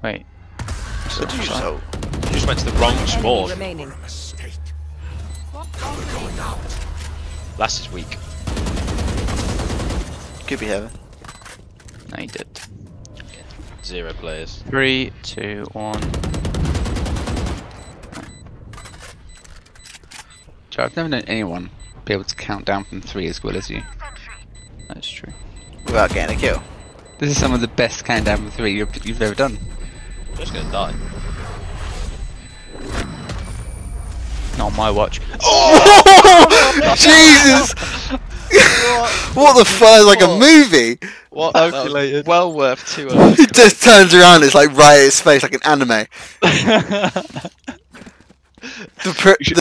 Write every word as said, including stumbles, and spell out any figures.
Wait. What did you so? You just went to the wrong spawn. Remaining. Last is weak. Could be heaven. No, you did. Zero players. Three, two, one. Joe, I've never known anyone be able to count down from three as well as you. That's true. Without getting a kill. This is some of the best countdown from three you've, you've ever done. I'm just gonna die. Not on my watch. Oh! Jesus! What the fuck? It's like a movie! What? Calculated. Well worth two of It just turns around, it's like right at his face, like an anime. the, pr